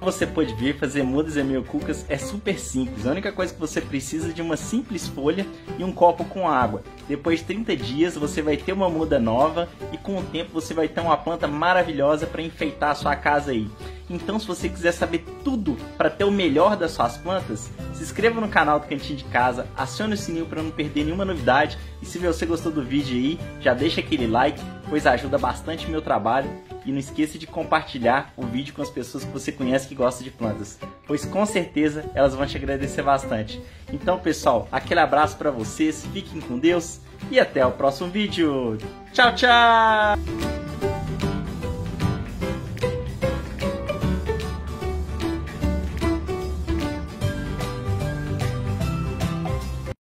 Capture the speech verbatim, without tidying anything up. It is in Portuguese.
você pode ver, fazer mudas e mel cucas é super simples. A única coisa que você precisa é de uma simples folha e um copo com água. Depois de trinta dias você vai ter uma muda nova e com o tempo você vai ter uma planta maravilhosa para enfeitar a sua casa aí. Então, se você quiser saber tudo para ter o melhor das suas plantas, se inscreva no canal do Cantinho de Casa, acione o sininho para não perder nenhuma novidade e se você gostou do vídeo aí, já deixa aquele like, pois ajuda bastante o meu trabalho. E não esqueça de compartilhar o vídeo com as pessoas que você conhece que gostam de plantas, pois com certeza elas vão te agradecer bastante. Então, pessoal, aquele abraço para vocês, fiquem com Deus e até o próximo vídeo. Tchau, tchau!